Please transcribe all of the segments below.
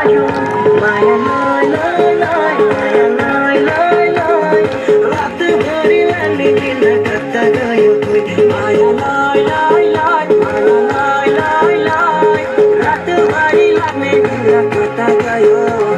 गयो माया लय लय लय माया लय लय लय रातभरि लाने दिन कता गयो कोही माया लय लय लय माया लय लय लय रातभरि लाने दिन कता गयो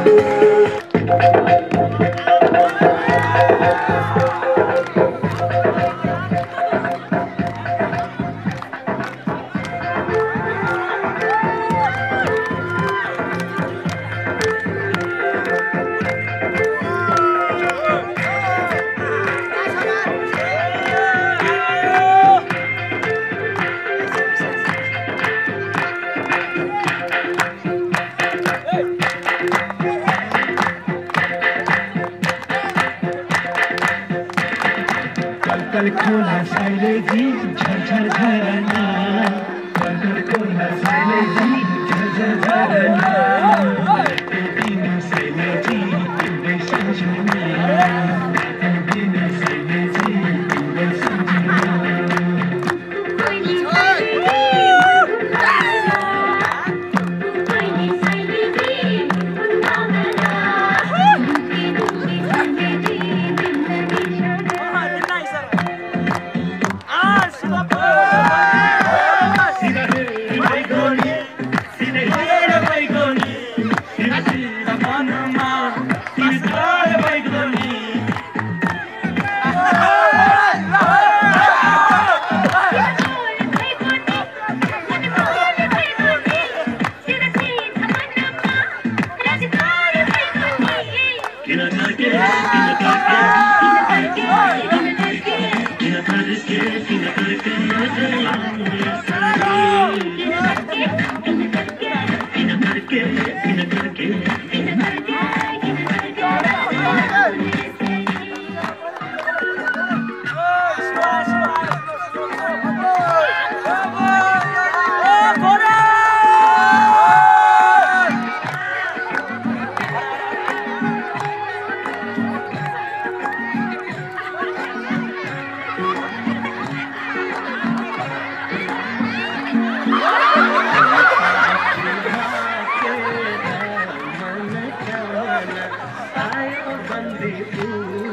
कल खोला शैलेजी झरझर झरना कल खोला शैलेजी झरझर झरना तो बिना शैलेजी तुझे समझना तो बिना शैलेजी तुझे समझना आयो बंदी